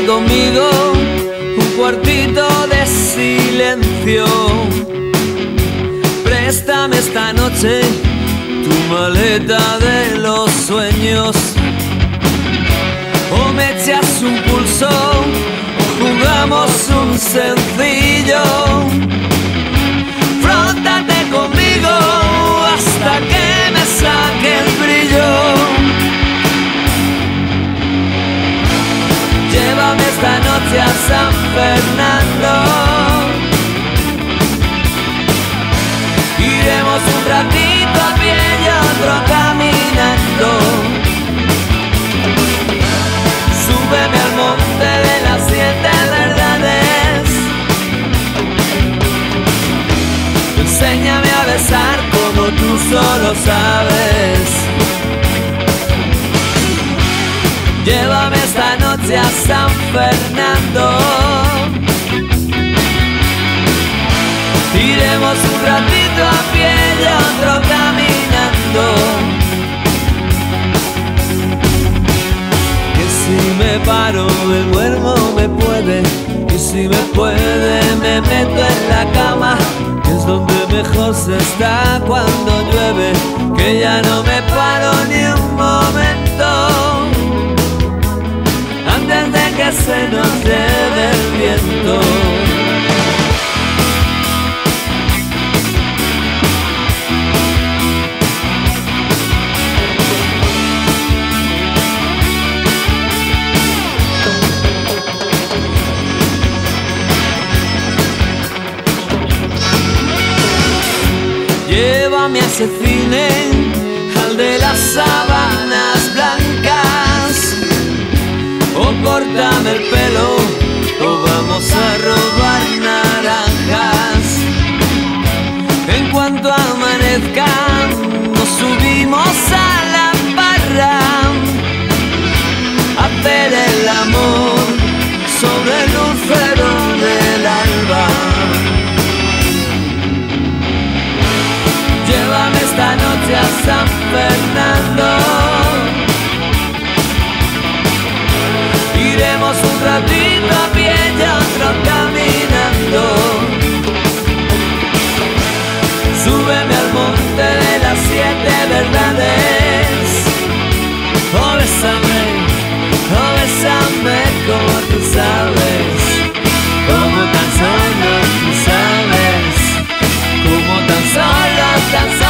conmigo un cuartito de silencio. Préstame esta noche tu maleta de los sueños. O me echas un pulso o jugamos un sencillo. Frótate conmigo hasta que me saque el brillo. Llévame esta noche a San Fernando. Iremos un ratito a pie y otro caminando. Súbeme al monte de las 7 verdades. Enséñame a besar como tú solo sabes. Llévame esta noche a San Fernando. Iremos un ratito a pie y otro caminando. Que si me paro me duermo, me puede. Y si me puede me meto en la cama, que es donde mejor se está cuando llueve. Que ya no me paro ni un momento antes de que se nos lleve el viento. Llévame a ese cine, al de las sábanas blancas. O córtame el pelo, o vamos a robar naranjas. En cuanto amanezca, nos subimos a la barra a hacer el amor sobre el lucero del alba. Llévame esta noche a San Fernando. Iremos un ratito a pie y otro caminando. Súbeme al monte de las 7 verdades. Oh, bésame como tú sabes. Como tan solo tú sabes. Como tan solo